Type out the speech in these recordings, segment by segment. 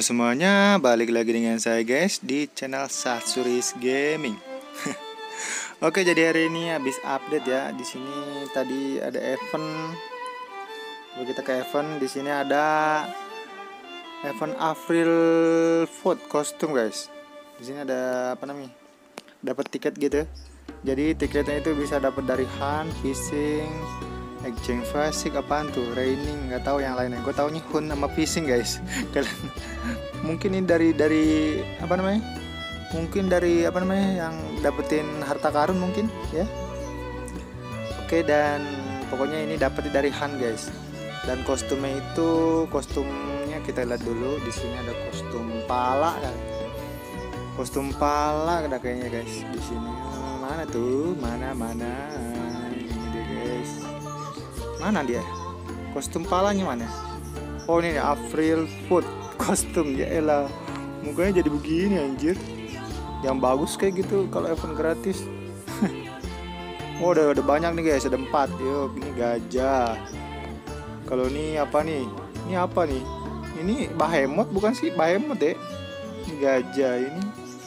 Halo semuanya, balik lagi dengan saya guys di channel Satsuris Gaming. Oke, jadi hari ini habis update ya. Di sini tadi ada event. Lalu kita ke event. Di sini ada event April Food Costume guys. Di sini ada apa namanya? Dapat tiket gitu. Jadi tiketnya itu bisa dapat dari hunt, fishing, exchange basic, apaan tuh, raining, nggak tahu yang lainnya. Gue taunya hunt sama fishing guys. Kalian mungkin ini dari apa namanya? Mungkin dari apa namanya yang dapetin harta karun mungkin ya. Oke, dan pokoknya ini dapat dari hunt guys. Dan kostumnya itu kostumnya kita lihat dulu. Di sini ada kostum pala kan. Kostum pala ada kayaknya guys di sini. Mana tuh? Mana? Ini dia guys. Mana dia? Kostum palanya mana? Oh ini nih, April Food kostum. Ya elah, mukanya jadi begini anjir. Yang bagus kayak gitu kalau event gratis. Oh udah banyak nih guys, ada 4. Yuk, ini gajah. Kalau ini apa nih? Ini apa nih? Ini Behemoth bukan sih? Behemoth deh. Ini gajah ini.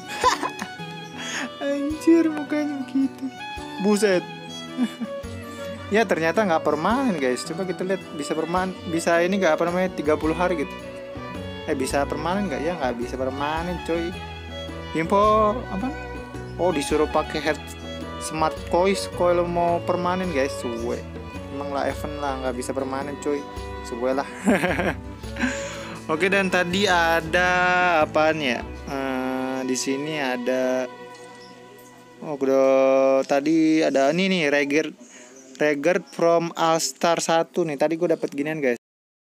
Anjir mukanya begitu. Buset. Ya ternyata nggak permanen guys. Coba kita lihat bisa permanen, bisa ini nggak apa namanya 30 hari gitu. Bisa permanen nggak ya? Nggak bisa permanen coy. Info apa? Oh disuruh pakai head smart coins kalau mau permanen guys. Suwe. Emang lah event lah nggak bisa permanen coy. Suwe lah. Oke, dan tadi ada apaan ya? Di sini ada udah tadi ada ini nih Regard from All Star 1 nih. Tadi gue dapat ginian guys.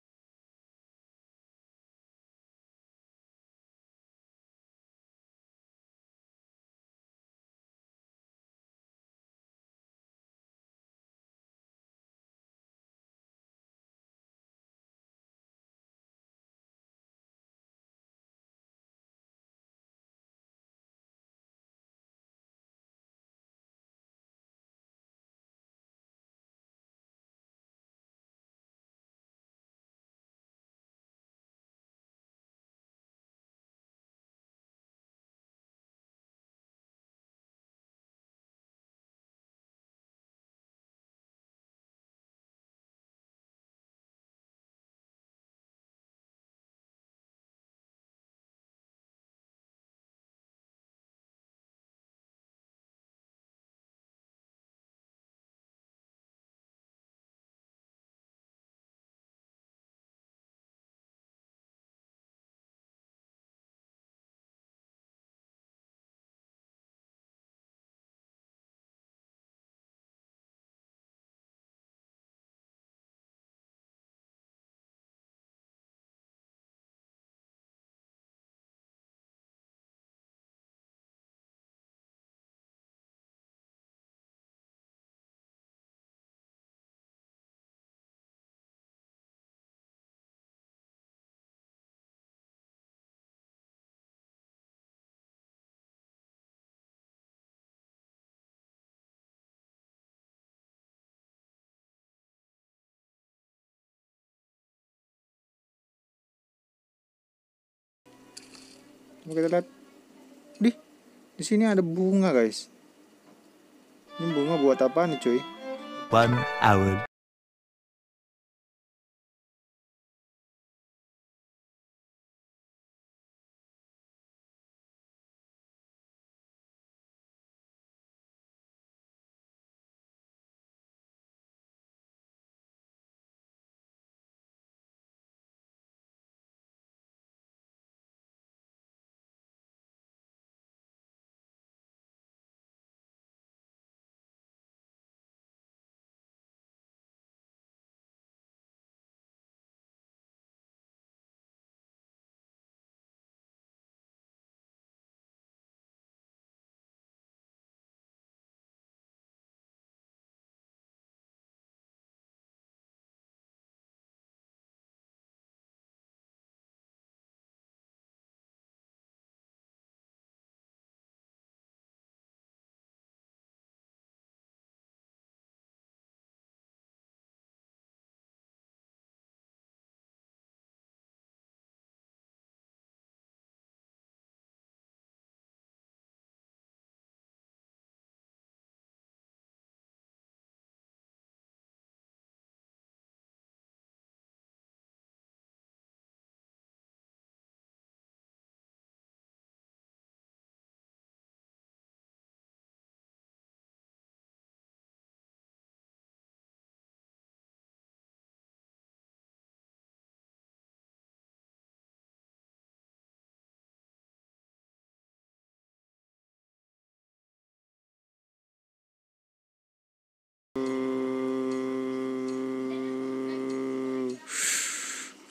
Kita lihat. Di sini ada bunga guys. Ini bunga buat apa nih cuy? 1 hour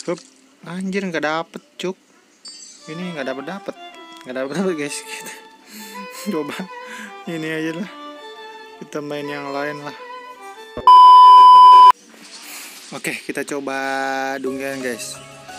Hup. Anjir nggak dapet cuk. Ini nggak dapet guys. Kita coba ini aja lah. Kita main yang lain lah. Oke, kita coba dunggian guys.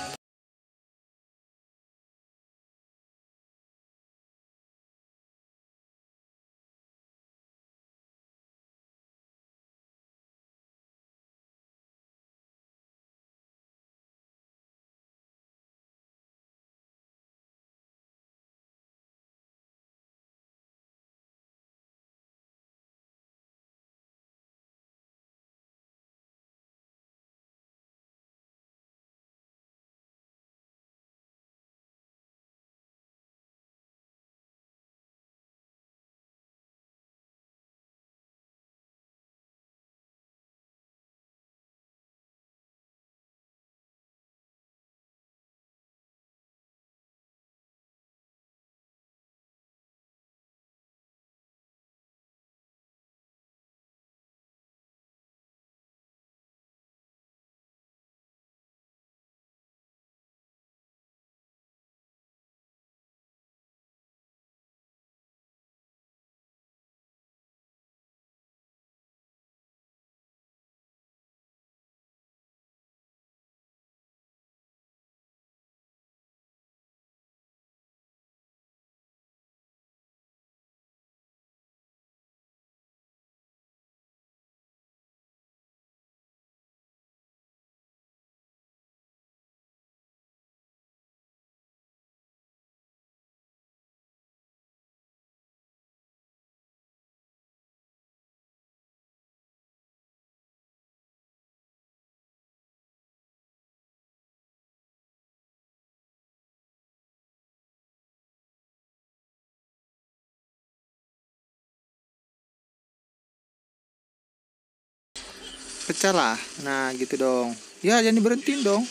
Pecah lah. Nah gitu dong. Ya jangan diberhentiin dong.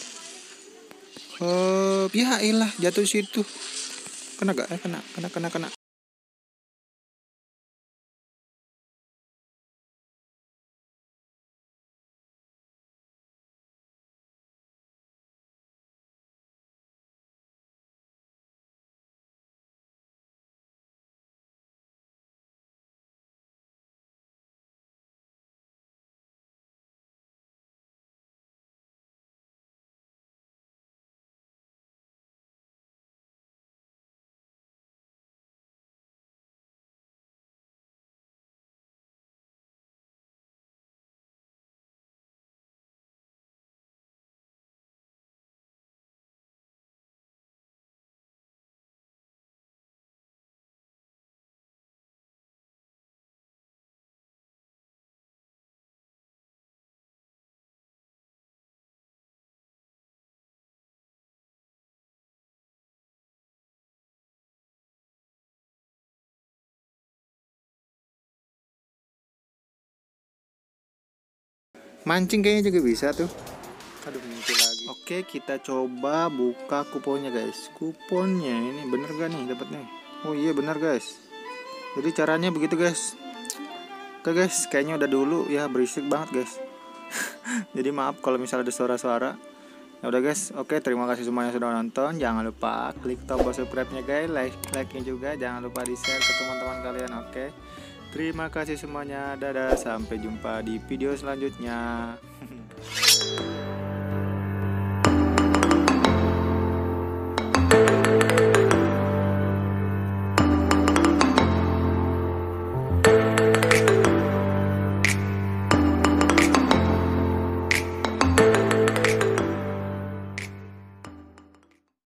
Ya elah jatuh situ. Kena gak? Kena. Mancing kayaknya juga bisa tuh. Aduh muncul lagi. Oke kita coba buka kuponnya guys. Kuponnya ini bener gak nih dapatnya? Oh iya bener guys. Jadi caranya begitu guys. Oke guys, kayaknya udah dulu ya, berisik banget guys. Jadi maaf kalau misalnya ada suara-suara. Ya udah guys, oke terima kasih semuanya sudah nonton. Jangan lupa klik tombol subscribe-nya guys, like-nya juga. Jangan lupa di-share ke teman-teman kalian, oke. Terima kasih semuanya. Dadah, sampai jumpa di video selanjutnya.